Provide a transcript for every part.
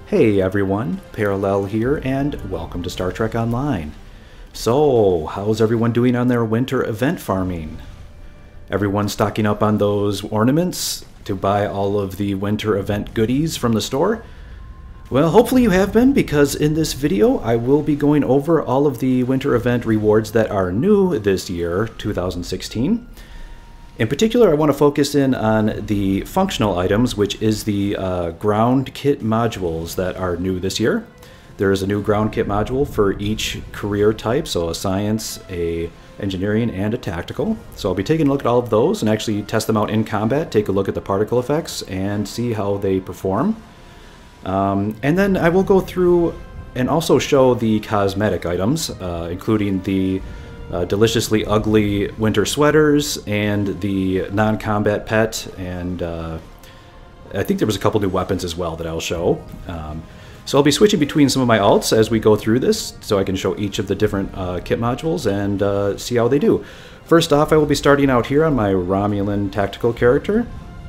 Hey everyone, Parallel here, and welcome to Star Trek Online. So, how's everyone doing on their winter event farming? Everyone stocking up on those ornaments to buy all of the winter event goodies from the store? Well, hopefully you have been, because in this video I will be going over all of the winter event rewards that are new this year, 2016. In particular, I want to focus in on the functional items, which is the ground kit modules that are new this year. There is a new ground kit module for each career type, so a science, a engineering, and a tactical. So I'll be taking a look at all of those and actually test them out in combat, take a look at the particle effects, and see how they perform. And then I will go through and also show the cosmetic items, including the deliciously ugly winter sweaters and the non-combat pet, and I think there was a couple new weapons as well that I'll show. So I'll be switching between some of my alts as we go through this, so I can show each of the different kit modules and see how they do. First off, I will be starting out here on my Romulan tactical character.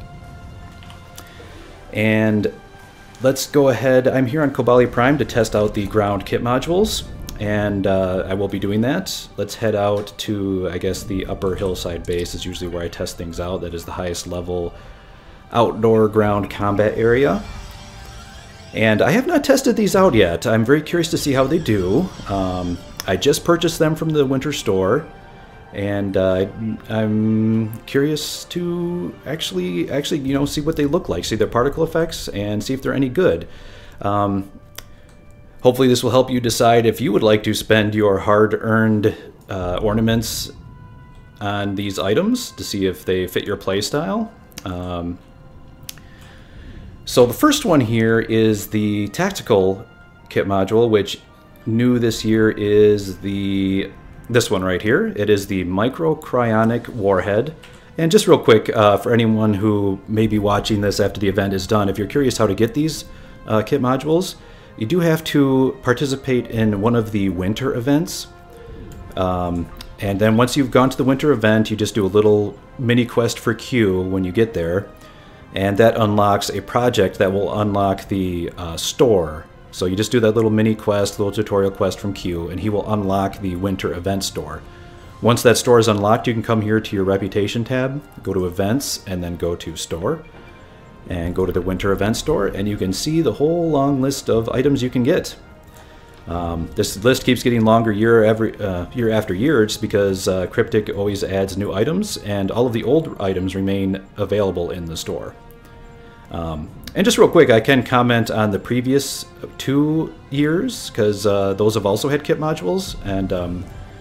And let's go ahead. I'm here on Kobali Prime to test out the ground kit modules, and I will be doing that. Let's head out to, I guess, the upper hillside base is usually where I test things out. That is the highest level outdoor ground combat area. And I have not tested these out yet. I'm very curious to see how they do. I just purchased them from the winter store, and I'm curious to actually, you know, see what they look like, see their particle effects, and see if they're any good. Hopefully this will help you decide if you would like to spend your hard-earned ornaments on these items to see if they fit your playstyle. So the first one here is the tactical kit module, which new this year is this one right here. It is the Cryonic Warhead. And just real quick, for anyone who may be watching this after the event is done, if you're curious how to get these kit modules, you do have to participate in one of the winter events. And then once you've gone to the winter event, you just do a little mini quest for Q when you get there. And that unlocks a project that will unlock the store. So you just do that little mini quest, little tutorial quest from Q, and he will unlock the winter event store. Once that store is unlocked, you can come here to your reputation tab, go to events, and then go to store. And go to the winter event store, and you can see the whole long list of items you can get. This list keeps getting longer year after year, just because Cryptic always adds new items, and all of the old items remain available in the store. And just real quick, I can comment on the previous 2 years, because those have also had kit modules, and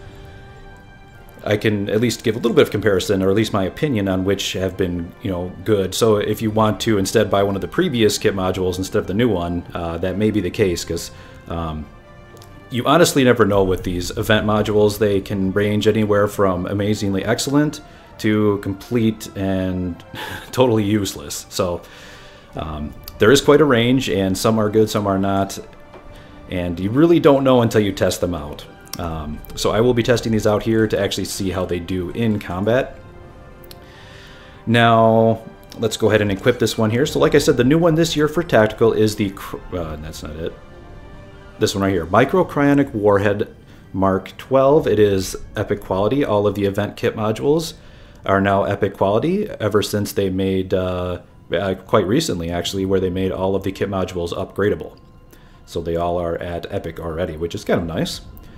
I can at least give a little bit of comparison, or at least my opinion on which have been, you know, good. So if you want to instead buy one of the previous kit modules instead of the new one, that may be the case, because you honestly never know with these event modules. They can range anywhere from amazingly excellent to complete and totally useless. So there is quite a range, and some are good, some are not, and you really don't know until you test them out. So I will be testing these out here to actually see how they do in combat. Now, let's go ahead and equip this one here. So like I said, the new one this year for tactical is the, that's not it, this one right here, Cryonic Warhead Mark 12. It is epic quality. All of the event kit modules are now epic quality ever since they made, quite recently actually, where they made all of the kit modules upgradable. So they all are at epic already, which is kind of nice.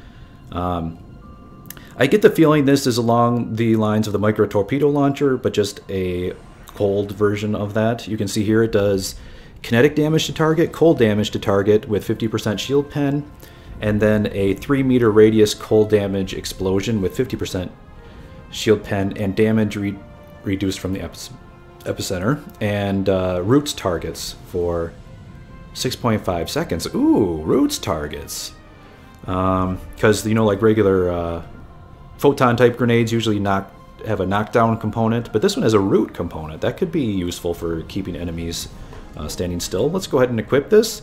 I get the feeling this is along the lines of the micro torpedo launcher, but just a cold version of that. You can see here it does kinetic damage to target, cold damage to target with 50% shield pen, and then a 3-meter radius cold damage explosion with 50% shield pen and damage reduced from the epicenter, and roots targets for 6.5 seconds. Ooh, roots targets. Because, you know, like regular photon type grenades usually have a knockdown component, but this one has a root component. That could be useful for keeping enemies standing still. Let's go ahead and equip this.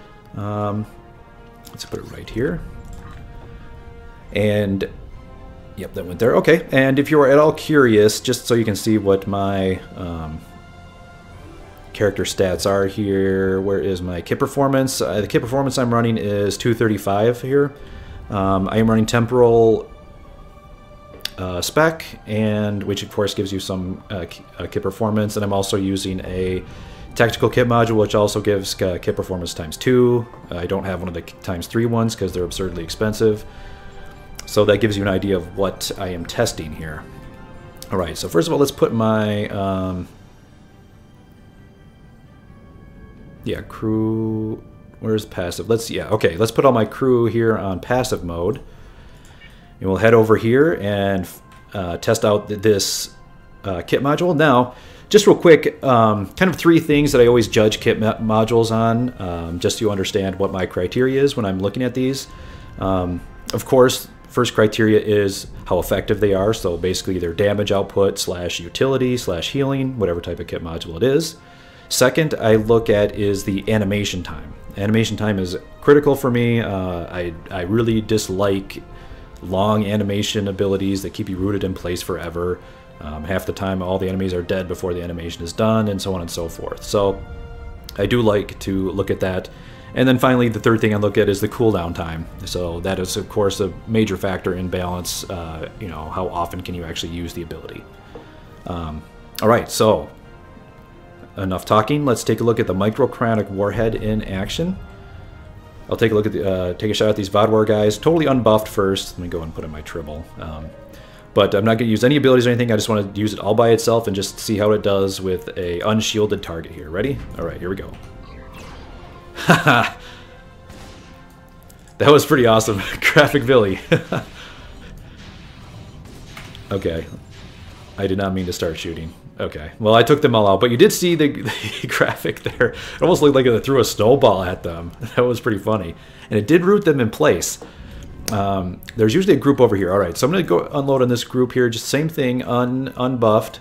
Let's put it right here. And yep, that went there. Okay, and if you are at all curious, just so you can see what my character stats are here. Where is my kit performance? The kit performance I'm running is 235 here. I am running temporal spec, and which of course gives you some kit performance, and I'm also using a tactical kit module, which also gives kit performance ×2. I don't have one of the ×3 ones because they're absurdly expensive. So that gives you an idea of what I am testing here. All right, so first of all, let's put my crew. Where's passive? Let's put all my crew here on passive mode, and we'll head over here and test out this kit module. Now, just real quick, kind of 3 things that I always judge kit modules on, just so you understand what my criteria is when I'm looking at these. Of course, first criteria is how effective they are, so basically their damage output / utility / healing, whatever type of kit module it is. Second, I look at is the animation time. Animation time is critical for me. I really dislike long animation abilities that keep you rooted in place forever. Half the time all the enemies are dead before the animation is done, and so on and so forth. So I do like to look at that. And then finally, the third thing I look at is the cooldown time. So that is, of course, a major factor in balance. You know, how often can you actually use the ability? All right, so enough talking. Let's take a look at the Cryonic Warhead in action. I'll take a look at take a shot at these Vodwar guys. Totally unbuffed first. Let me go and put in my Tribble. But I'm not going to use any abilities or anything. I just want to use it all by itself and just see how it does with a unshielded target here. Ready? All right, here we go. Haha! That was pretty awesome. Graphic Billy. Okay. I did not mean to start shooting. Okay. Well, I took them all out, but you did see the graphic there. It almost looked like it threw a snowball at them. That was pretty funny. And it did root them in place. There's usually a group over here. All right, so I'm going to go unload on this group here. Just same thing, unbuffed.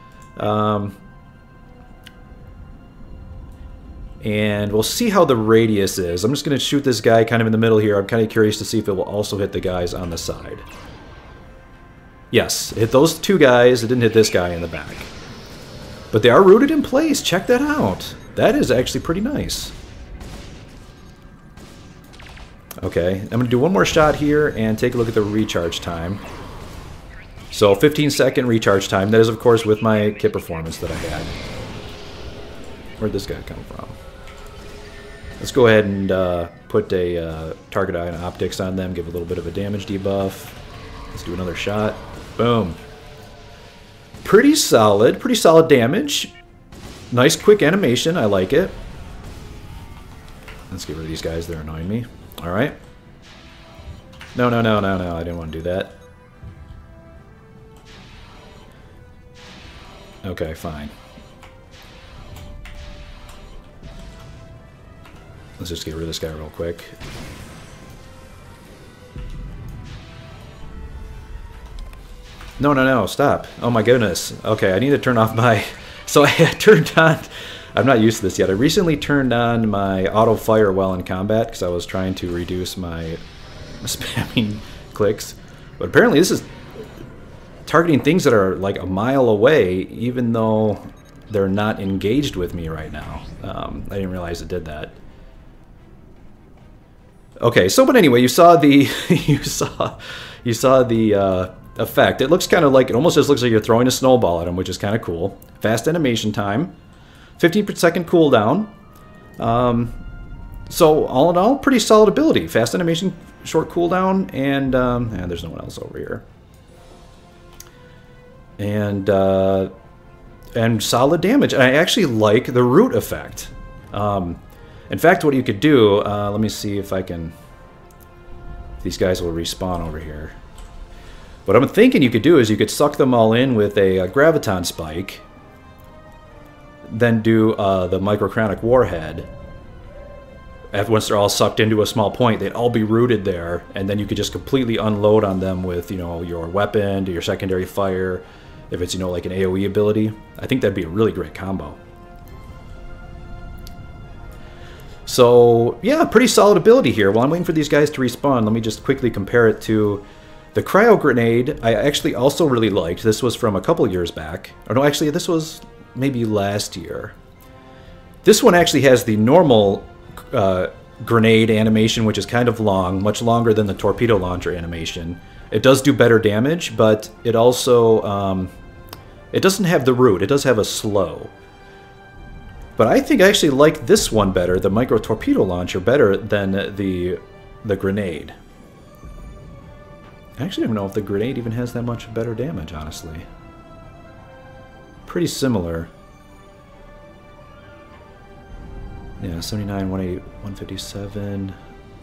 And we'll see how the radius is. I'm just going to shoot this guy kind of in the middle here. I'm kind of curious to see if it will also hit the guys on the side. Yes, it hit those 2 guys. It didn't hit this guy in the back. But they are rooted in place. Check that out. That is actually pretty nice. Okay, I'm going to do one more shot here and take a look at the recharge time. So 15-second recharge time. That is, of course, with my kit performance that I had. Where'd this guy come from? Let's go ahead and put a target eye and optics on them, give a little bit of a damage debuff. Let's do another shot. Boom. Pretty solid damage. Nice quick animation, I like it. Let's get rid of these guys, they're annoying me. Alright. No, I didn't want to do that. Okay, fine. Let's just get rid of this guy real quick. No, stop. Oh my goodness. Okay, I need to turn off my... So I turned on... I'm not used to this yet. I recently turned on my auto fire while in combat because I was trying to reduce my spamming clicks. But apparently this is targeting things that are like a mile away, even though they're not engaged with me right now. I didn't realize it did that. Okay, so but anyway, you saw the you saw the effect. It looks kind of like, it almost just looks like you're throwing a snowball at them, which is kind of cool. Fast animation time, 15-second cooldown. So all in all, pretty solid ability. Fast animation, short cooldown, and there's no one else over here. And solid damage. I actually like the root effect. In fact, what you could do, let me see if I can... These guys will respawn over here. What I'm thinking you could do is you could suck them all in with a graviton spike, then do the Cryonic Warhead. Once they're all sucked into a small point, they'd all be rooted there, and then you could just completely unload on them with, you know, your weapon, to your secondary fire, if it's, you know, like an AoE ability. I think that'd be a really great combo. So, yeah, pretty solid ability here. While I'm waiting for these guys to respawn, let me just quickly compare it to the Cryo Grenade. I actually also really liked. This was from a couple years back. Or no, actually, this was maybe last year. This one actually has the normal grenade animation, which is kind of long, much longer than the torpedo launcher animation. It does do better damage, but it also it doesn't have the root. It does have a slow. But I think I actually like this one better, the micro torpedo launcher, better than the grenade. I actually don't know if the grenade even has that much better damage, honestly. Pretty similar. Yeah, 79, 180, 157.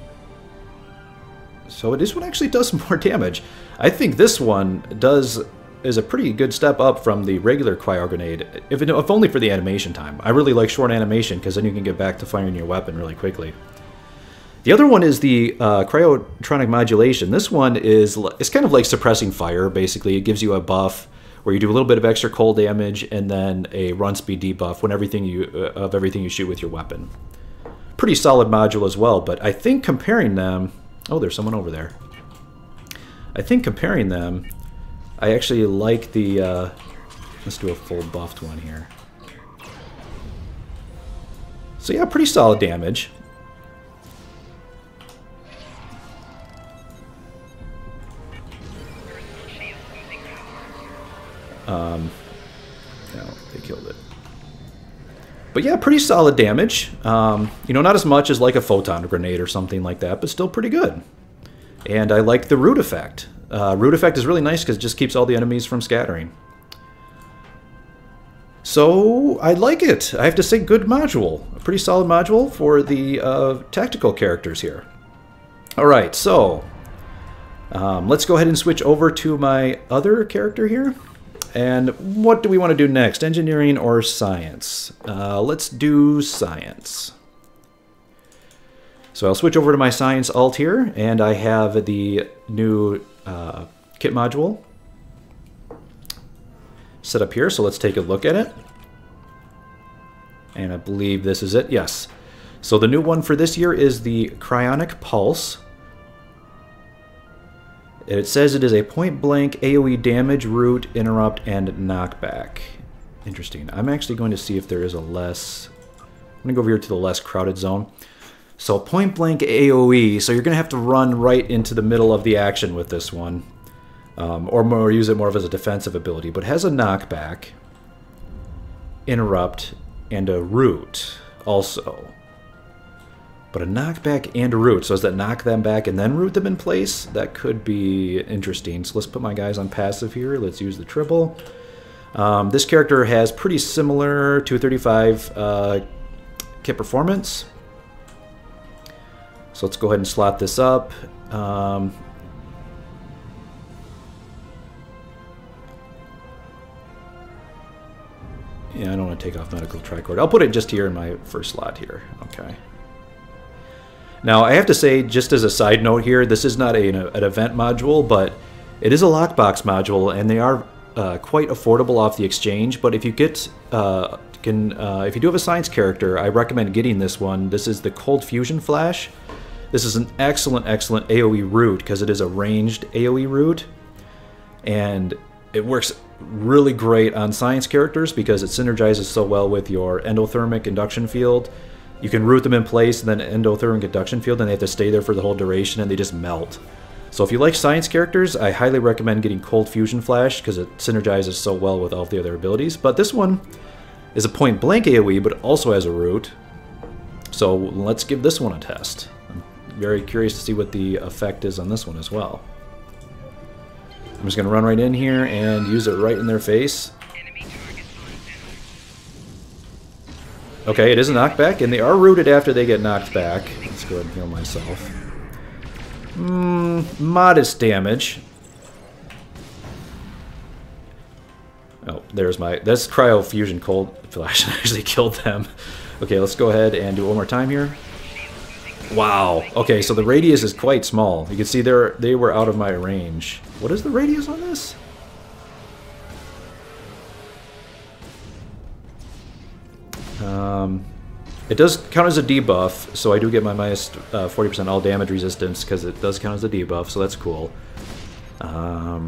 So this one actually does more damage. I think this one is a pretty good step up from the regular cryo grenade, if only for the animation time. I really like short animation because then you can get back to firing your weapon really quickly. The other one is the cryonic modulation. This one it's kind of like suppressing fire, basically. It gives you a buff where you do a little bit of extra cold damage and then a run speed debuff when everything you shoot with your weapon. Pretty solid module as well, but I think comparing them... Oh, there's someone over there. I think comparing them, I actually like the... let's do a full buffed one here. So yeah, pretty solid damage. No, they killed it. But yeah, pretty solid damage. You know, not as much as like a photon grenade or something like that, but still pretty good. And I like the root effect. Root effect is really nice because it just keeps all the enemies from scattering. So I like it. I have to say, good module. A pretty solid module for the tactical characters here. All right, so let's go ahead and switch over to my other character here. And what do we want to do next? Engineering or science? Let's do science. So I'll switch over to my science alt here, and I have the new kit module set up here. So let's take a look at it. And I believe this is it. Yes. So the new one for this year is the Cryonic Pulse. It says it is a point-blank AoE damage, root, interrupt, and knockback. Interesting. I'm actually going to see if there is a less... I'm going to go over here to the less crowded zone. So point-blank AoE, so you're going to have to run right into the middle of the action with this one. Or use it more of as a defensive ability. But it has a knockback, interrupt, and a root also. But a knockback and a root. So does that knock them back and then root them in place? That could be interesting. So let's put my guys on passive here. Let's use the triple. This character has pretty similar 235 kit performance. So let's go ahead and slot this up. Yeah, I don't want to take off medical tricord. I'll put it just here in my first slot here. Okay. Now, I have to say, just as a side note here, this is not an event module, but it is a lockbox module, and they are quite affordable off the exchange. But if you get, if you do have a science character, I recommend getting this one. This is the Cold Fusion Flash. This is an excellent, excellent AoE root because it is a ranged AoE root, and it works really great on science characters because it synergizes so well with your endothermic induction field. You can root them in place and then endothermic induction field, and they have to stay there for the whole duration, and they just melt. So if you like science characters, I highly recommend getting Cold Fusion Flash because it synergizes so well with all of the other abilities. But this one is a point-blank AoE, but it also has a root. So let's give this one a test. I'm very curious to see what the effect is on this one as well. I'm just going to run right in here and use it right in their face. Okay, it is a knockback, and they are rooted after they get knocked back. Let's go ahead and heal myself. Modest damage. Oh, there's that's Cryo Fusion Cold Flash. I actually killed them. Okay, let's go ahead and do it one more time here. Wow. Okay, so the radius is quite small. You can see they were out of my range. What is the radius on this? It does count as a debuff, so I do get my minus 40% all damage resistance because it does count as a debuff, so that's cool. I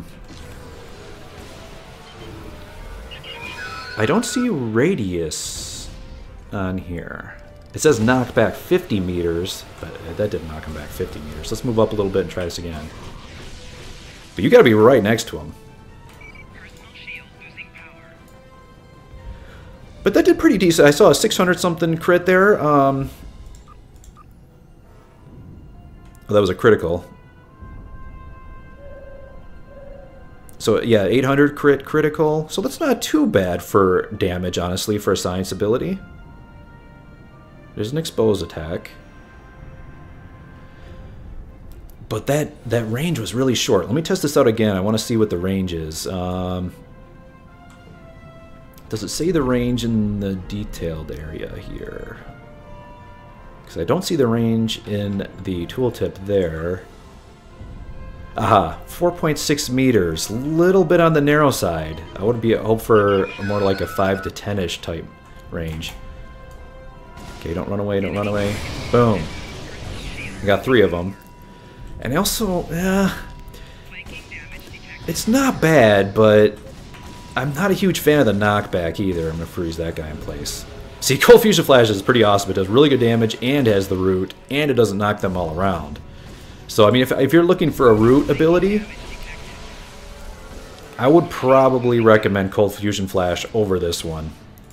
don't see radius on here? It says knock back 50 meters, but that didn't knock him back 50 meters. Let's move up a little bit and try this again. But you gotta be right next to him. But that did pretty decent. I saw a 600 something crit there. Oh, that was a critical. So yeah, 800 critical. So that's not too bad for damage, honestly, for a science ability. There's an expose attack. But that range was really short. Let me test this out again. I want to see what the range is. Does it say the range in the detailed area here? Because I don't see the range in the tooltip there. Aha, 4.6 meters. Little bit on the narrow side. I would be hope for more like a 5 to 10-ish type range. Okay, don't run away, don't run away. Boom. I got 3 of them. And also, it's not bad, but I'm not a huge fan of the knockback either. I'm going to freeze that guy in place. See, Cold Fusion Flash is pretty awesome. It does really good damage and has the root, and it doesn't knock them all around. So, I mean, if you're looking for a root ability, I would probably recommend Cold Fusion Flash over this one.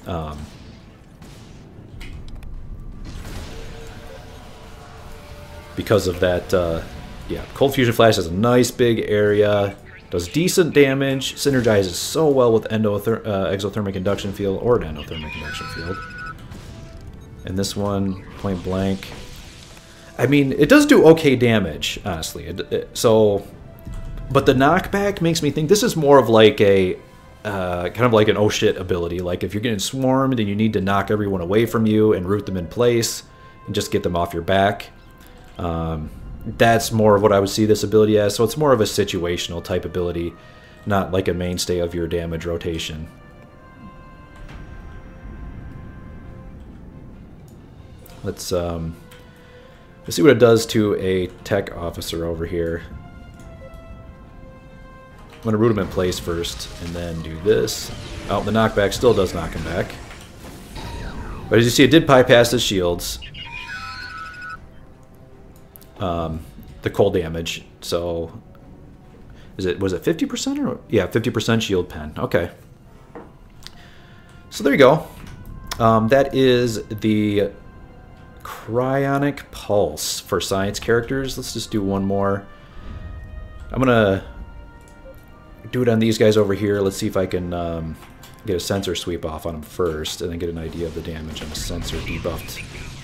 Because of that, yeah, Cold Fusion Flash has a nice big area. Does decent damage, synergizes so well with exothermic induction field or an endothermic induction field. And this one, point blank. I mean, it does do okay damage, honestly. But the knockback makes me think this is more of like a kind of like an oh shit ability. Like if you're getting swarmed and you need to knock everyone away from you and root them in place and just get them off your back. That's more of what I would see this ability as. So it's more of a situational type ability, not like a mainstay of your damage rotation. Let's see what it does to a tech officer over here. I'm going to root him in place first, and then do this. Oh, the knockback still does knock him back. But as you see, it did bypass his shields. The cold damage. So, was it 50% or yeah, 50% shield pen. Okay. So there you go. That is the Cryonic Pulse for science characters. Let's just do one more. I'm gonna do it on these guys over here. Let's see if I can get a sensor sweep off on them first, and then get an idea of the damage on a sensor debuffed.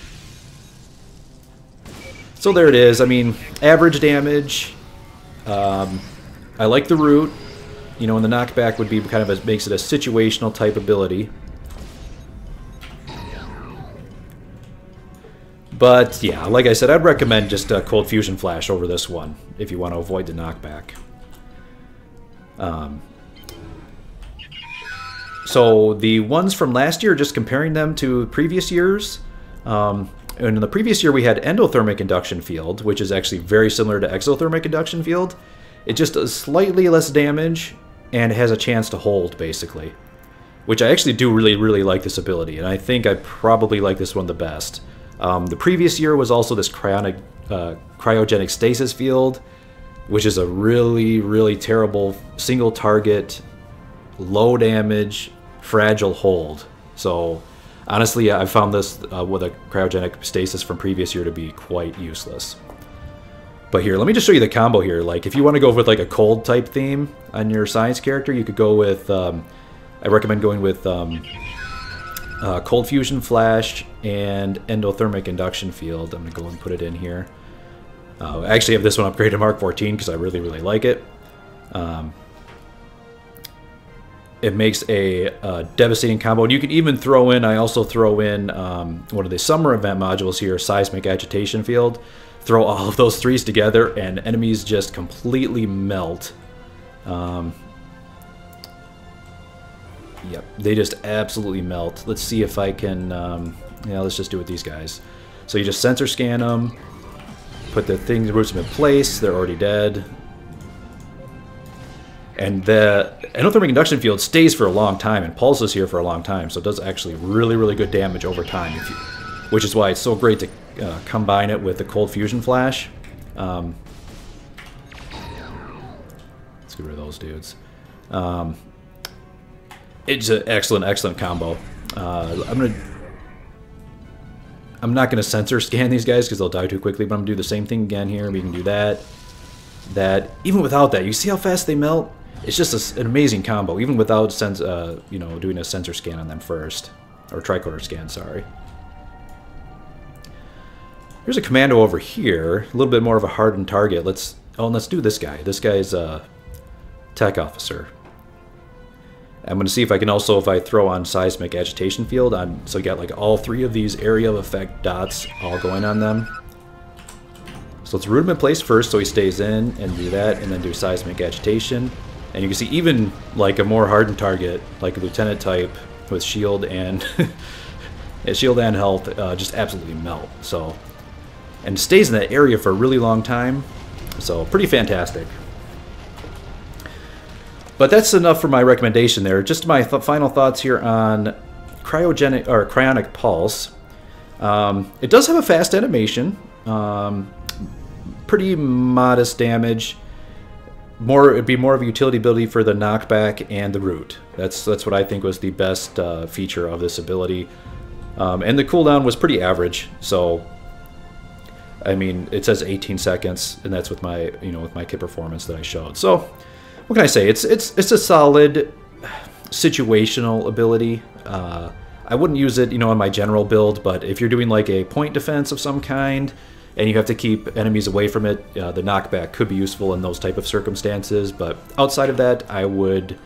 So there it is. I mean, average damage. I like the root. You know, and the knockback would be kind of makes it a situational type ability. But yeah, like I said, I'd recommend just Cold Fusion Flash over this one if you want to avoid the knockback. So the ones from last year, just comparing them to previous years. And in the previous year, we had endothermic induction field, which is actually very similar to exothermic induction field. It just does slightly less damage and has a chance to hold, basically. Which I actually do really, really like this ability, and I think I probably like this one the best. The previous year was also this cryogenic stasis field, which is a really, really terrible single target, low damage, fragile hold. So honestly, I found this with a cryogenic stasis from previous year to be quite useless. But here, let me just show you the combo here. Like, if you want to go with like a cold type theme on your science character, you could go with, I recommend going with Cold Fusion Flash and Endothermic Induction Field. I'm going to go and put it in here. I actually have this one upgraded to Mark 14 because I really, really like it. It makes a devastating combo. And you can even throw in, I also throw in one of the summer event modules here, Seismic Agitation Field. Throw all of those threes together and enemies just completely melt. Yep, they just absolutely melt. Let's see if I can, yeah, let's just do it with these guys. So you just sensor scan them, put the things, roots them in place, they're already dead. And the endothermic induction field stays for a long time and pulses here for a long time, so it does actually really, really good damage over time, which is why it's so great to combine it with the cold fusion flash. Let's get rid of those dudes. It's an excellent, excellent combo. I'm not gonna sensor scan these guys because they'll die too quickly, but I'm gonna do the same thing again here. We can do that. Even without that, you see how fast they melt? It's just an amazing combo, even without you know, doing a sensor scan on them first, or tricorder scan. Sorry. Here's a commando over here, a little bit more of a hardened target. Let's do this guy. This guy's a tech officer. I'm going to see if I can also, if I throw on seismic agitation field, so you got like all three of these area of effect dots all going on them. So let's root him in place first so he stays in, and do that, and then do seismic agitation. And you can see even like a more hardened target, like a lieutenant type with shield and shield and health, just absolutely melt. So, and stays in that area for a really long time. So pretty fantastic. But that's enough for my recommendation there. Just my final thoughts here on Cryonic Pulse. It does have a fast animation. Pretty modest damage. It'd be more of a utility ability for the knockback and the root. That's what I think was the best feature of this ability. And the cooldown was pretty average. So, I mean, it says 18 seconds, and that's with my with my kit performance that I showed. So, what can I say? It's a solid situational ability. I wouldn't use it, in my general build, but if you're doing like a point defense of some kind, and you have to keep enemies away from it, the knockback could be useful in those type of circumstances. But outside of that, I would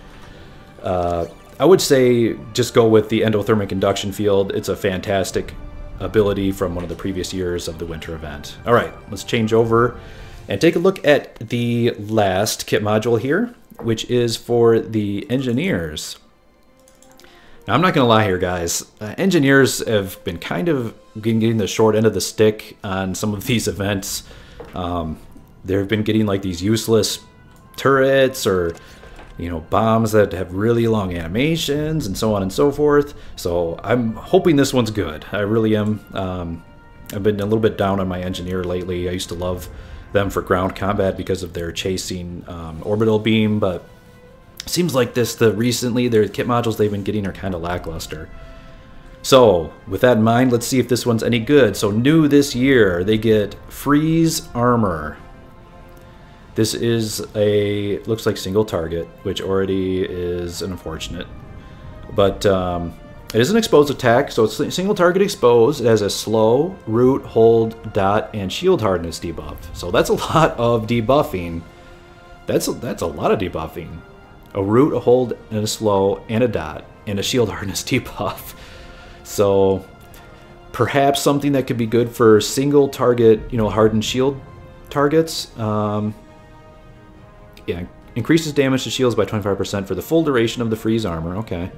say just go with the endothermic induction field. It's a fantastic ability from one of the previous years of the winter event. All right, let's change over and take a look at the last kit module here, which is for the engineers. Now, I'm not going to lie here, guys. Engineers have been kind of getting the short end of the stick on some of these events. They've been getting like these useless turrets or bombs that have really long animations and so on and so forth. So I'm hoping this one's good. I really am. I've been a little bit down on my engineer lately. I used to love them for ground combat because of their chasing orbital beam, but seems like recently their kit modules they've been getting are kind of lackluster. So with that in mind, let's see if this one's any good. So new this year, they get freeze armor. This is looks like single target, which already is unfortunate. But it is an exposed attack, so it's single target exposed. It has a slow, root, hold, dot, and shield hardness debuff. So that's a lot of debuffing. That's a lot of debuffing. A root, a hold, and a slow, and a dot, and a shield hardness debuff. So perhaps something that could be good for single target, hardened shield targets. Yeah, increases damage to shields by 25% for the full duration of the freeze armor. Okay.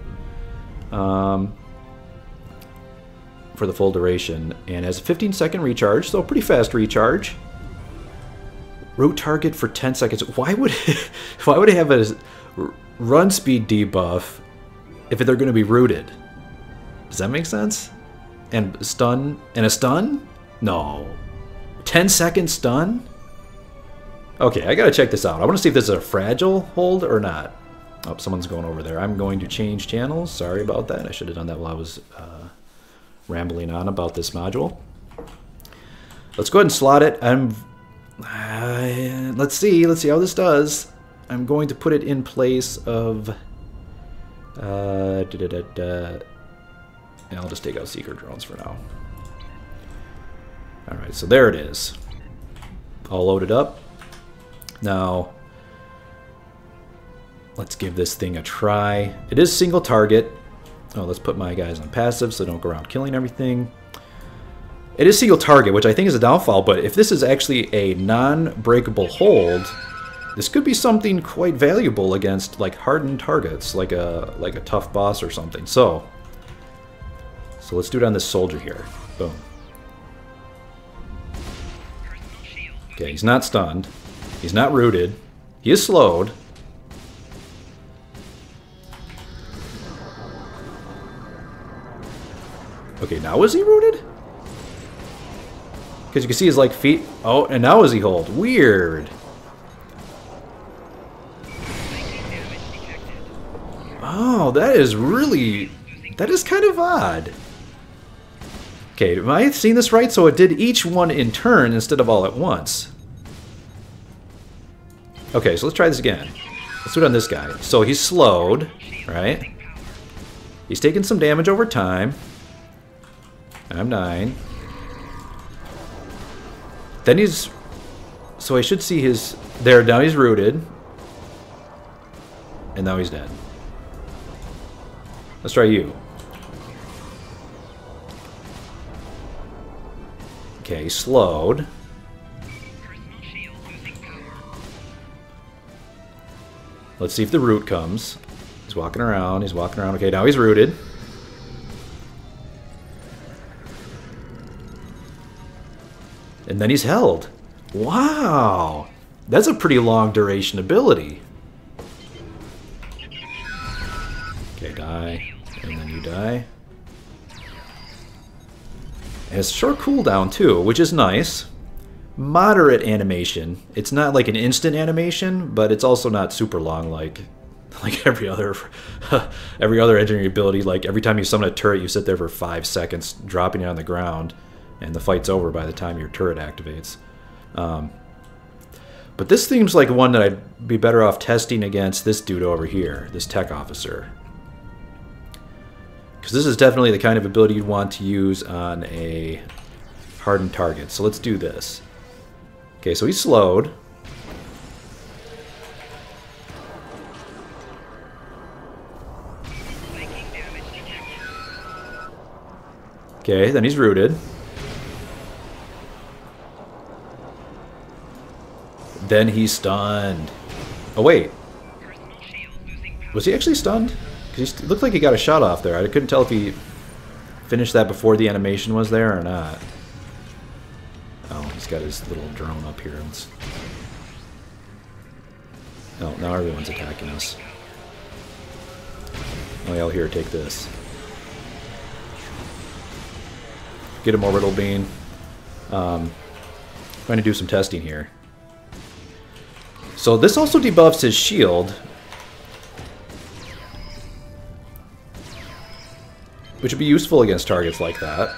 For the full duration, and has a 15-second recharge, so pretty fast recharge. Root target for 10 seconds. Why would it have a run speed debuff if they're going to be rooted? Does that make sense? And a stun? No. 10-second stun? Okay, I gotta check this out. I want to see if this is a fragile hold or not. Oh, someone's going over there. I'm going to change channels. Sorry about that. I should have done that while I was rambling on about this module. Let's go ahead and slot it. Let's see how this does. I'm going to put it in place of I'll just take out seeker drones for now. Alright, so there it is. All loaded up. Now, let's give this thing a try. It is single target. Oh, let's put my guys on passive so they don't go around killing everything. It is single target, which I think is a downfall, but if this is actually a non-breakable hold, this could be something quite valuable against like hardened targets, like a tough boss or something. So let's do it on this soldier here. Boom. Okay, he's not stunned. He's not rooted. He is slowed. Okay, now is he rooted? Because you can see his like feet. Oh, and now is he hold? Weird. Oh, that is really... That is kind of odd. Okay, am I seeing this right? So it did each one in turn instead of all at once. Okay, so let's try this again. Let's do it on this guy. So he's slowed, right? He's taking some damage over time. I'm dying. Then he's... So I should see his... There, now he's rooted. And now he's dead. Let's try you. Okay, he's slowed. Let's see if the root comes. He's walking around, he's walking around. Okay, now he's rooted. And then he's held. Wow! That's a pretty long duration ability. Okay, die. And then you die. And it's short cooldown too, which is nice. Moderate animation. It's not like an instant animation, but it's also not super long like every other engineering ability. Like every time you summon a turret, you sit there for 5 seconds, dropping it on the ground, and the fight's over by the time your turret activates. But this seems like one that I'd be better off testing against this dude over here, this tech officer. Because this is definitely the kind of ability you'd want to use on a hardened target. So let's do this. Okay, so he's slowed. Okay, then he's rooted. Then he's stunned. Oh, wait. Was he actually stunned? Because he looked like he got a shot off there. I couldn't tell if he finished that before the animation was there or not. Oh, he's got his little drone up here. Oh, now everyone's attacking us. Oh, yeah, here, take this. Get him, Orbital Beam. Trying to do some testing here. So this also debuffs his shield, which would be useful against targets like that.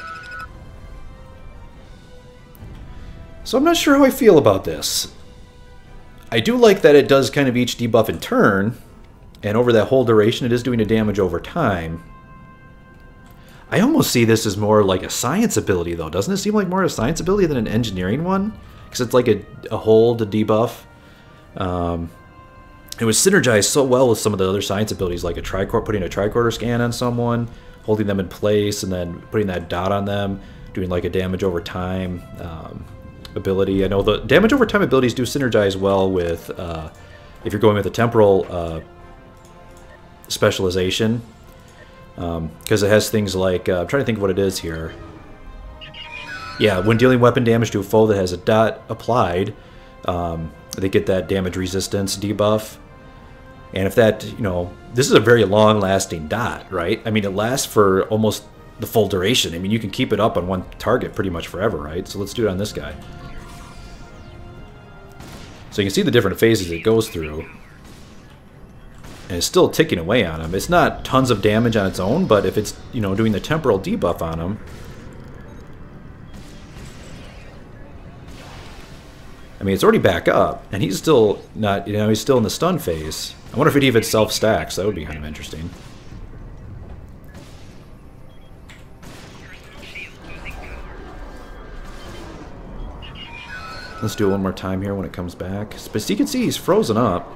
So I'm not sure how I feel about this. I do like that it does kind of each debuff in turn, and over that whole duration it is doing a damage over time. I almost see this as more like a science ability though. Doesn't it seem like more a science ability than an engineering one? Because it's like a hold, a debuff. It was synergized so well with some of the other science abilities, like putting a tricorder scan on someone, holding them in place, and then putting that dot on them, doing like a damage over time ability. I know the damage over time abilities do synergize well with if you're going with a temporal specialization, because it has things like I'm trying to think of what it is here. Yeah, when dealing weapon damage to a foe that has a dot applied, they get that damage resistance debuff. And if that, you know, this is a very long-lasting dot, right? I mean, it lasts for almost the full duration. I mean, you can keep it up on one target pretty much forever, right? So let's do it on this guy. So you can see the different phases it goes through. And it's still ticking away on him. It's not tons of damage on its own, but if it's, you know, doing the temporal debuff on him, I mean, it's already back up, and he's still not, you know, he's still in the stun phase. I wonder if it even self-stacks. That would be kind of interesting. Let's do it one more time here when it comes back. But you can see he's frozen up.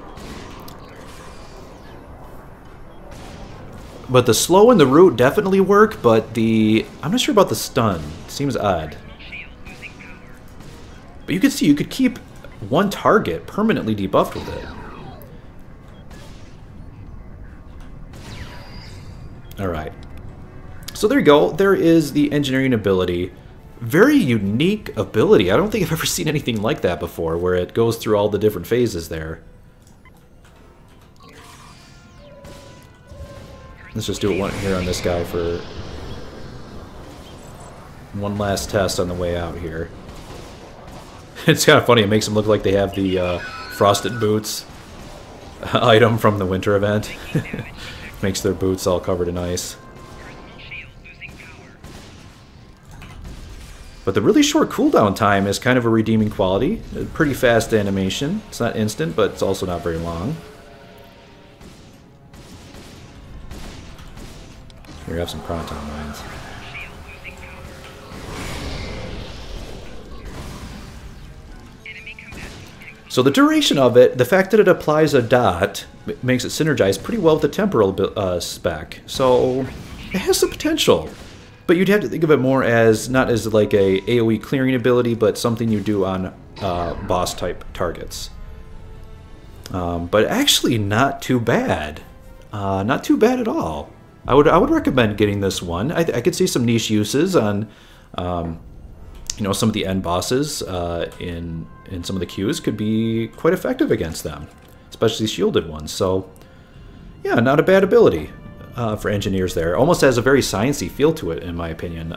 But the slow and the root definitely work, but I'm not sure about the stun. It seems odd. But you can see you could keep one target permanently debuffed with it. Alright. So there you go. There is the engineering ability. Very unique ability. I don't think I've ever seen anything like that before, where it goes through all the different phases there. Let's just do it one here on this guy for... one last test on the way out here. It's kind of funny. It makes them look like they have the frosted boots item from the winter event. Makes their boots all covered in ice. But the really short cooldown time is kind of a redeeming quality. A pretty fast animation. It's not instant, but it's also not very long. Here we have some Chronoton mines. So the duration of it, the fact that it applies a dot, makes it synergize pretty well with the temporal spec. So it has the potential. But you'd have to think of it more as, not as like a AoE clearing ability, but something you do on boss type targets. But actually not too bad. Not too bad at all. I would recommend getting this one. I could see some niche uses on you know, some of the end bosses in some of the queues could be quite effective against them, especially shielded ones. So yeah, not a bad ability for engineers there. Almost has a very sciencey feel to it, in my opinion.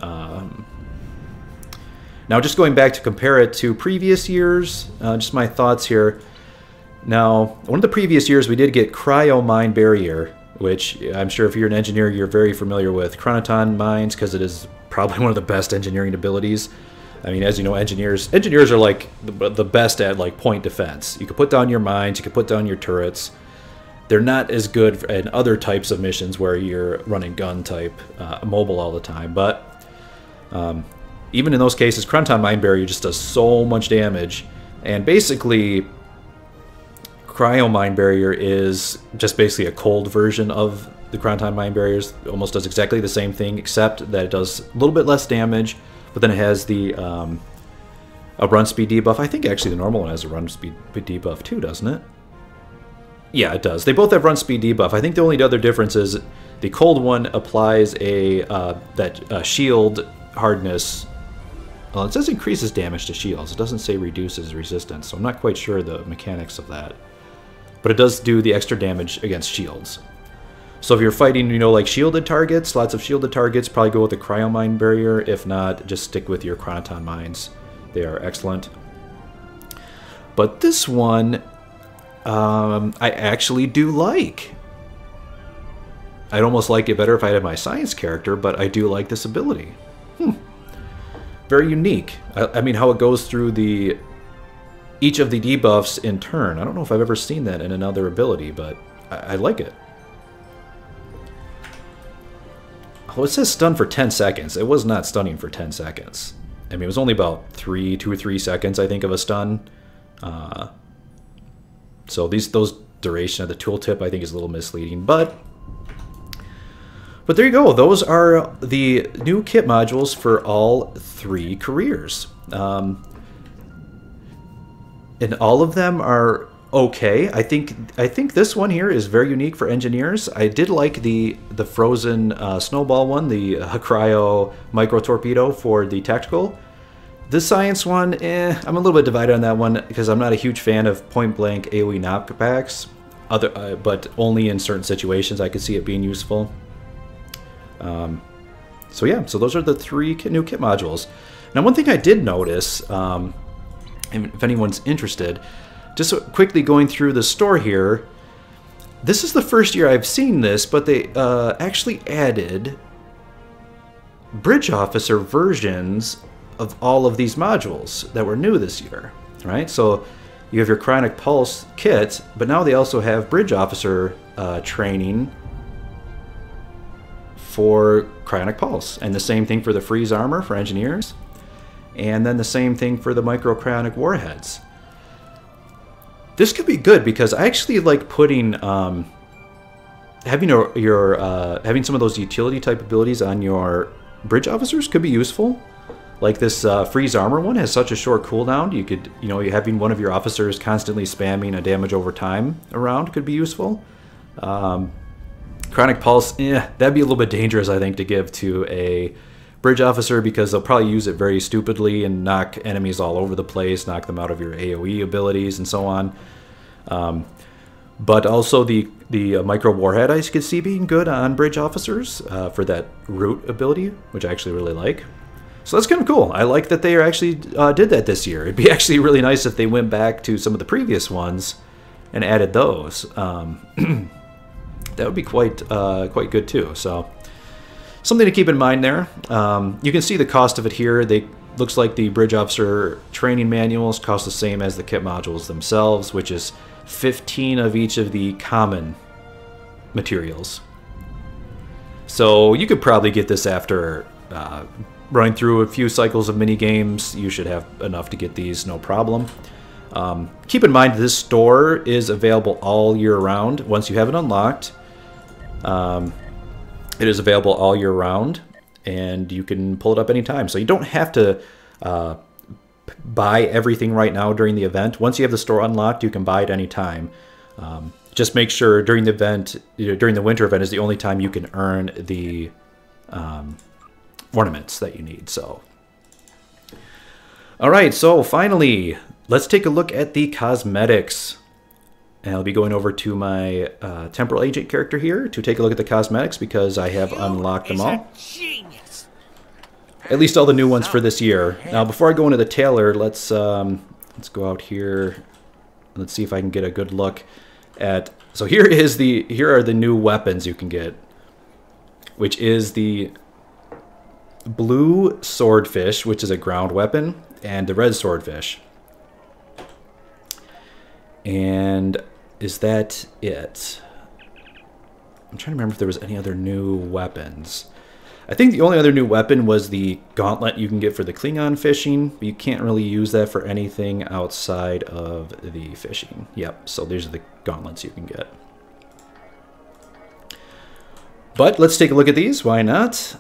Now, just going back to compare it to previous years, just my thoughts here. Now, one of the previous years we did get Cryo Mine Barrier, which I'm sure if you're an engineer, you're very familiar with Chronoton mines, because it is probably one of the best engineering abilities. I mean, as you know, engineers are like the best at like point defense. You can put down your mines, you can put down your turrets. They're not as good in other types of missions where you're running gun type, mobile all the time. But even in those cases, Chronoton Mine Barrier just does so much damage. And basically, Cryo Mine Barrier is just basically a cold version of the Chronoton Mine Barriers. It almost does exactly the same thing, except that it does a little bit less damage. But then it has the a run speed debuff. I think actually the normal one has a run speed debuff too, doesn't it? Yeah, it does. They both have run speed debuff. I think the only other difference is the cold one applies a shield hardness. Well, it says increases damage to shields. It doesn't say reduces resistance, so I'm not quite sure the mechanics of that. But it does do the extra damage against shields. So if you're fighting, you know, like shielded targets, lots of shielded targets, probably go with the Cryo Mine Barrier. If not, just stick with your Chronoton mines. They are excellent. But this one, I actually do like. I'd almost like it better if I had my science character, but I do like this ability. Very unique. I mean, how it goes through each of the debuffs in turn. I don't know if I've ever seen that in another ability, but I like it. Oh, it says stun for 10 seconds. It was not stunning for 10 seconds. I mean, it was only about 2 or 3 seconds, I think, of a stun. So those duration of the tooltip, I think, is a little misleading. But there you go. Those are the new kit modules for all 3 careers. And all of them are okay. I think this one here is very unique for engineers. I did like the frozen snowball one, the cryo micro torpedo for the tactical. The science one, I'm a little bit divided on that one because I'm not a huge fan of point blank AoE knockbacks. But only in certain situations I could see it being useful. So yeah, so those are the 3 new kit modules. Now, one thing I did notice, if anyone's interested. Just quickly going through the store here, this is the first year I've seen this, but they actually added bridge officer versions of all of these modules that were new this year, right? So you have your Cryonic Pulse kit, but now they also have bridge officer training for Cryonic Pulse, and the same thing for the Freeze Armor for engineers, and then the same thing for the Micro Cryonic Warheads. This could be good because I actually like putting having having some of those utility type abilities on your bridge officers could be useful. Like this Freeze Armor one has such a short cooldown. You could, having one of your officers constantly spamming a damage over time around could be useful. Cryonic Pulse, that'd be a little bit dangerous, I think, to give to a bridge officer because they'll probably use it very stupidly and knock enemies all over the place, knock them out of your AoE abilities and so on. But also the Micro Warhead I could see being good on bridge officers for that root ability, which I actually really like. So that's kind of cool. I like that they actually did that this year. It'd be actually really nice if they went back to some of the previous ones and added those. That would be quite good too. So something to keep in mind there. You can see the cost of it here. Looks like the Bridge Officer training manuals cost the same as the kit modules themselves, which is 15 of each of the common materials. So you could probably get this after running through a few cycles of mini games. You should have enough to get these, no problem. Keep in mind this store is available all year round. Once you have it unlocked, it is available all year round, and you can pull it up anytime. So you don't have to buy everything right now during the event. Once you have the store unlocked, you can buy it anytime. Just make sure during the event, during the winter event is the only time you can earn the ornaments that you need. So, all right, so finally, let's take a look at the cosmetics. And I'll be going over to my temporal agent character here to take a look at the cosmetics because I have unlocked them all. At least all the new ones for this year. Now, before I go into the tailor, let's go out here. Let's see if I can get a good look at. So here are the new weapons you can get, which is the blue swordfish, which is a ground weapon, and the red swordfish. And is that it? I'm trying to remember if there was any other new weapons. I think the only other new weapon was the gauntlet you can get for the Klingon fishing, but you can't really use that for anything outside of the fishing. Yep, so these are the gauntlets you can get. But let's take a look at these, why not?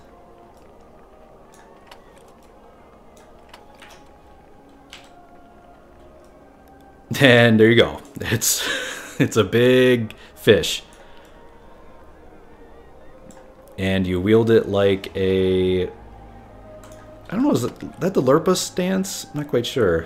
And there you go. It's a big fish. And you wield it like a... I don't know, is that the Lurpa stance? I'm not quite sure.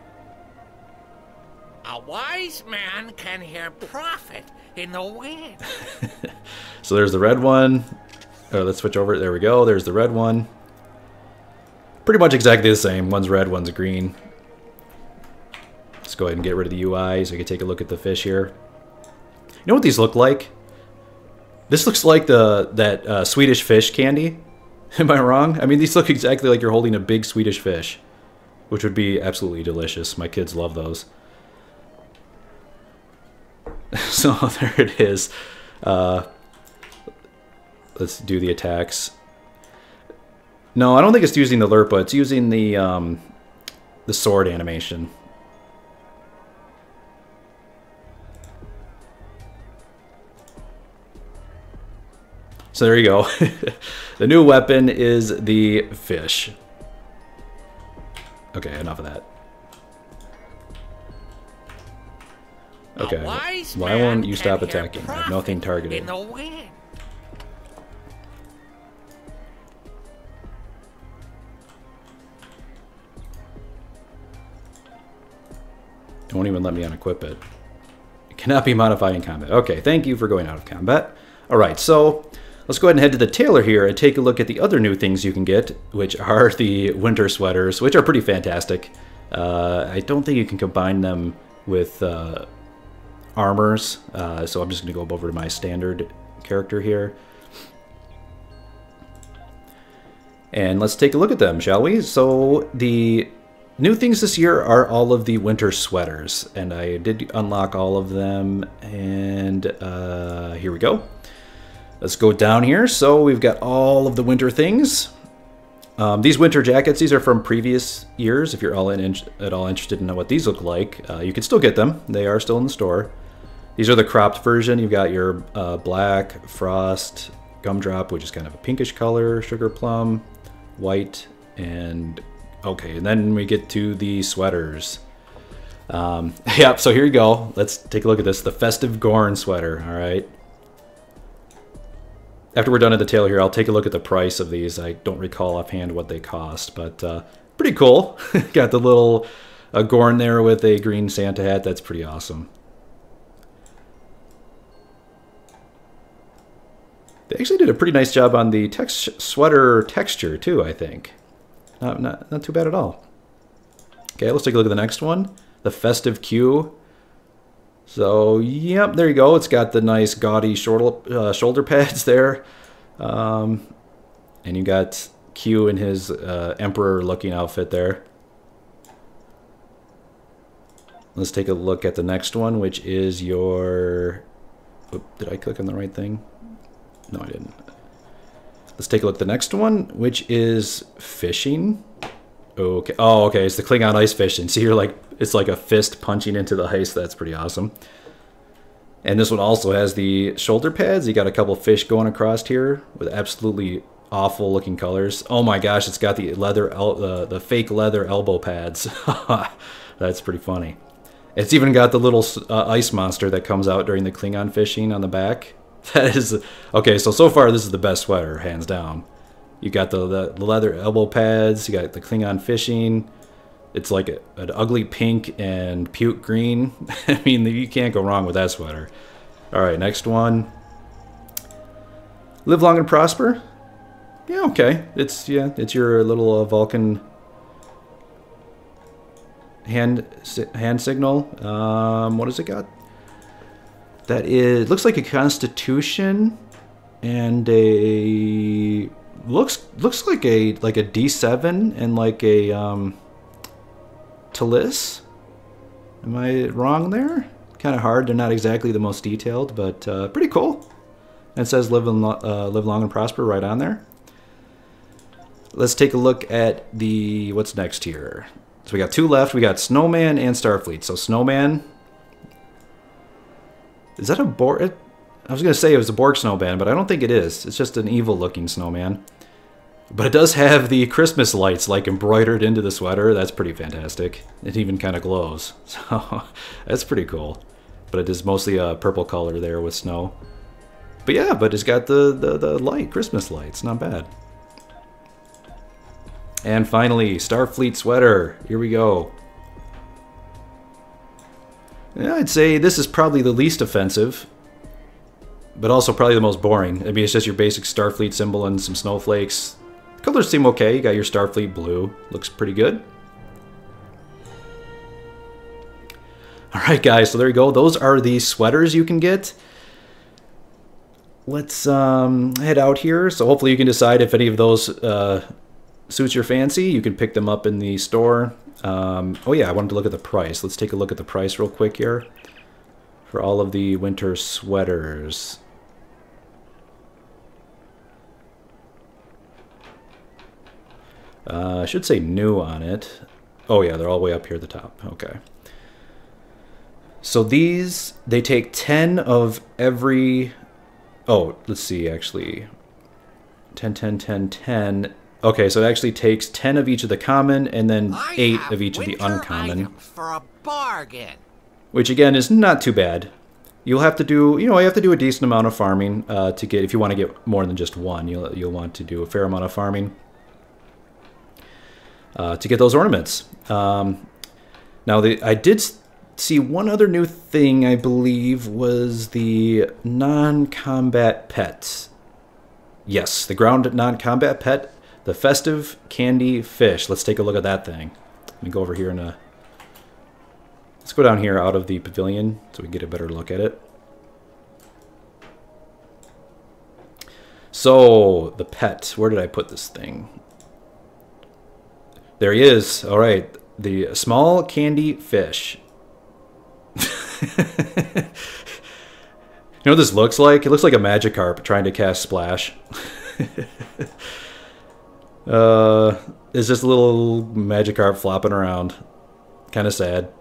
A wise man can hear profit in the wind. So there's the red one. Oh, let's switch over. There we go. There's the red one. Pretty much exactly the same. One's red, one's green. Let's go ahead and get rid of the UI so we can take a look at the fish here. You know what these look like? This looks like that Swedish fish candy. Am I wrong? I mean, these look exactly like you're holding a big Swedish fish, which would be absolutely delicious. My kids love those. So there it is. Let's do the attacks. No, I don't think it's using the Lurpa. It's using the sword animation. So there you go. The new weapon is the fish. Okay, enough of that. Okay, why won't you stop attacking? I have nothing targeted. Don't even let me unequip it. It cannot be modified in combat. Okay, thank you for going out of combat. Alright, so let's go ahead and head to the tailor here and take a look at the other new things you can get, which are the winter sweaters, which are pretty fantastic. I don't think you can combine them with armors, so I'm just going to go over to my standard character here. And let's take a look at them, shall we? So the new things this year are all of the winter sweaters, and I did unlock all of them, and here we go. Let's go down here. So we've got all of the winter things. These winter jackets, these are from previous years. If you're at all interested in what these look like, you can still get them. They are still in the store. These are the cropped version. You've got your black, frost, gumdrop, which is kind of a pinkish color, sugar plum, white, and okay. And then we get to the sweaters. Yep, so here you go. Let's take a look at this. The Festive Gorn sweater, all right. After we're done at the tail here, I'll take a look at the price of these. I don't recall offhand what they cost, but pretty cool. Got the little Gorn there with a green Santa hat. That's pretty awesome. They actually did a pretty nice job on the sweater texture too, I think. Not too bad at all. Okay, let's take a look at the next one. The Festive Q. So, yep, there you go. It's got the nice gaudy shoulder pads there. And you got Q in his Emperor-looking outfit there. Let's take a look at the next one, which is your... Oop, did I click on the right thing? No, I didn't. Let's take a look at the next one, which is fishing. Okay. Oh, okay. It's the Klingon ice fishing. See, you're like, it's like a fist punching into the ice. That's pretty awesome. And this one also has the shoulder pads. You got a couple fish going across here with absolutely awful looking colors. Oh my gosh, it's got the leather, the fake leather elbow pads. That's pretty funny. It's even got the little ice monster that comes out during the Klingon fishing on the back. That is okay. So far this is the best sweater, hands down. You got the leather elbow pads. You got the Klingon fishing. It's like an ugly pink and puke green. I mean, you can't go wrong with that sweater. All right, next one. Live long and prosper. Yeah, okay. It's your little Vulcan hand signal. What has it got? That is, looks like a Constitution and a looks like a D7 and like a Tallis. Am I wrong there? Kind of hard. They're not exactly the most detailed, but pretty cool. And it says live long and prosper right on there. Let's take a look at the what's next here. So we got two left. We got Snowman and Starfleet. So Snowman. Is that a Borg? I was going to say it was a Borg snowman, but I don't think it is. It's just an evil-looking snowman. But it does have the Christmas lights like embroidered into the sweater. That's pretty fantastic. It even kind of glows. So that's pretty cool. But it is mostly a purple color there with snow. But yeah, but it's got the light, Christmas lights. Not bad. And finally, Starfleet sweater. Here we go. Yeah, I'd say this is probably the least offensive, but also probably the most boring. I mean, it's just your basic Starfleet symbol and some snowflakes. Colors seem okay. You got your Starfleet blue. Looks pretty good. Alright guys, so there you go. Those are the sweaters you can get. Let's head out here. So hopefully you can decide if any of those suits your fancy. You can pick them up in the store. Oh yeah, I wanted to look at the price. Let's take a look at the price real quick here for all of the winter sweaters. I should say new on it. Oh yeah, they're all the way up here at the top. Okay. So these, they take 10 of every... Oh, let's see, actually. 10, 10, 10, 10... Okay, so it actually takes 10 of each of the common and then 8 of each of the uncommon. For a bargain. Which again is not too bad. You'll have to do, you have to do a decent amount of farming to get, if you want to get more than just one, you'll want to do a fair amount of farming to get those ornaments. Now, I did see one other new thing, I believe, was the non-combat pet. Yes, the ground non-combat pet. The festive candy fish. Let's take a look at that thing. Let me go over here and let's go down here out of the pavilion so we can get a better look at it. So the pet. Where did I put this thing? There he is. All right, the small candy fish. You know what this looks like? It looks like a Magikarp trying to cast Splash. It's just a little Magikarp flopping around. Kind of sad.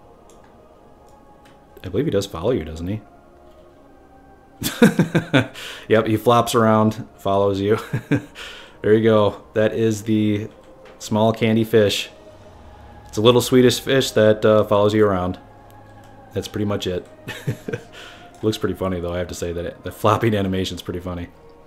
I believe he does follow you, doesn't he? Yep, he flops around, follows you. There you go. That is the small candy fish. It's a little Swedish fish that follows you around. That's pretty much it. Looks pretty funny, though, I have to say that the flopping animation's pretty funny.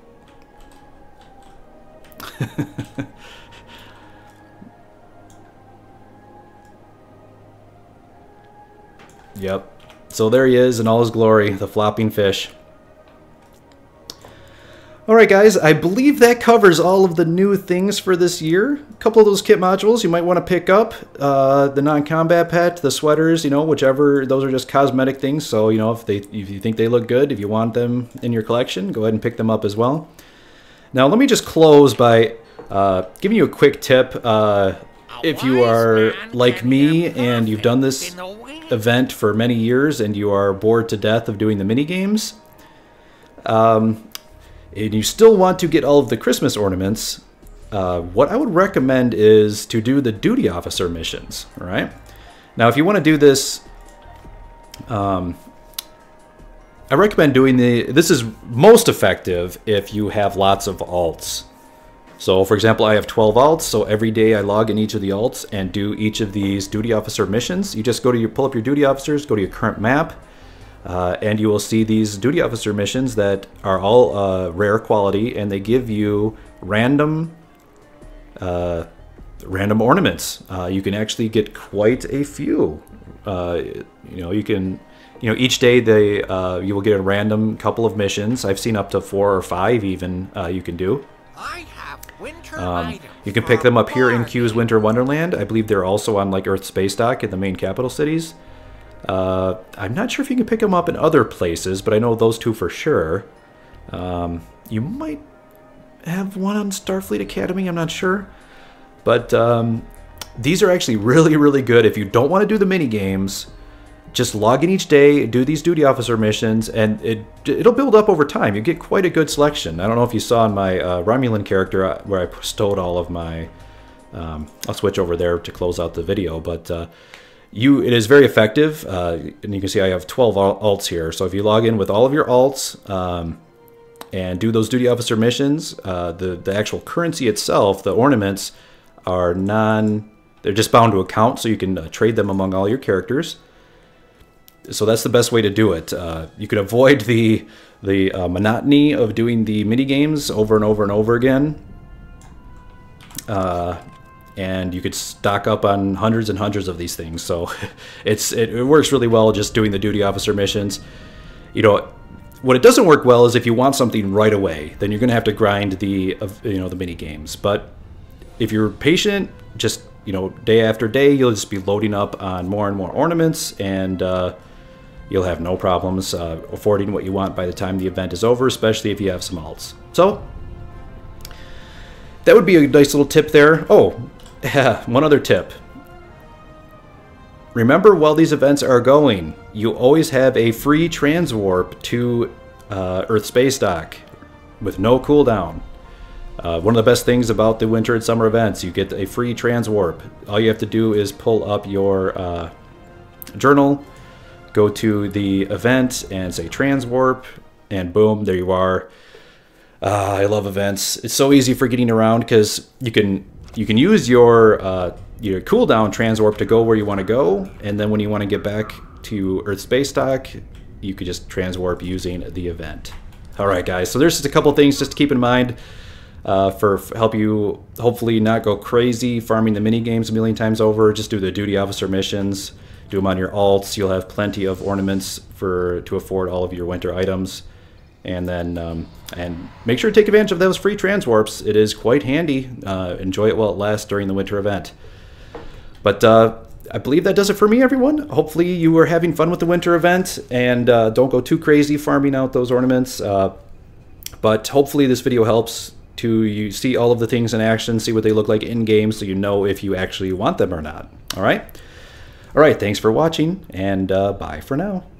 Yep. So there he is in all his glory, the flopping fish. Alright guys, I believe that covers all of the new things for this year. A couple of those kit modules you might want to pick up. The non-combat pet, the sweaters, you know, whichever, those are just cosmetic things. So, you know, if you think they look good, if you want them in your collection, go ahead and pick them up as well. Now let me just close by giving you a quick tip. If you are like me and you've done this event for many years and you are bored to death of doing the mini games, and you still want to get all of the Christmas ornaments, what I would recommend is to do the duty officer missions. All right. Now, if you want to do this, I recommend doing this is most effective if you have lots of alts. So, for example, I have 12 alts, so every day I log in each of the alts and do each of these duty officer missions. You just pull up your duty officers, go to your current map, and you will see these duty officer missions that are all rare quality, and they give you random ornaments. You can actually get quite a few. Each day you will get a random couple of missions. I've seen up to 4 or 5 even you can do. I have winter items. You can pick them up here in Q's Winter Wonderland. I believe they're also on like Earth Space Dock in the main capital cities. I'm not sure if you can pick them up in other places, but I know those 2 for sure. You might have one on Starfleet Academy, I'm not sure. But these are actually really, really good if you don't want to do the mini games. Just log in each day, do these duty officer missions, and it'll build up over time. You get quite a good selection. I don't know if you saw in my Romulan character where I stowed all of my... I'll switch over there to close out the video, but... it is very effective, and you can see I have 12 alts here. So if you log in with all of your alts and do those duty officer missions, the actual currency itself, the ornaments, are they're just bound to account, so you can trade them among all your characters. So that's the best way to do it. You can avoid the monotony of doing the mini games over and over and over again. And you could stock up on hundreds and hundreds of these things. So it works really well just doing the duty officer missions. You know, what it doesn't work well is if you want something right away, then you're going to have to grind the mini games. But if you're patient, just day after day, you'll just be loading up on more and more ornaments, and you'll have no problems affording what you want by the time the event is over, especially if you have some alts. So that would be a nice little tip there. Oh. One other tip. Remember, while these events are going, you always have a free transwarp to Earth Space Dock with no cooldown. One of the best things about the winter and summer events, you get a free transwarp. All you have to do is pull up your journal, go to the event and say transwarp, and boom, there you are. I love events. It's so easy for getting around because you can use your cooldown transwarp to go where you want to go, and then when you want to get back to Earth Space Dock, you could just transwarp using the event. All right, guys. So there's just a couple things just to keep in mind for help you hopefully not go crazy farming the mini games a million times over. Just do the duty officer missions. Do them on your alts. You'll have plenty of ornaments to afford all of your winter items. And then and make sure to take advantage of those free transwarps. It is quite handy. Enjoy it while it lasts during the winter event. But I believe that does it for me, everyone. Hopefully you are having fun with the winter event, and don't go too crazy farming out those ornaments. But hopefully this video helps you see all of the things in action, see what they look like in game, so you know if you actually want them or not. All right? All right, thanks for watching, and bye for now.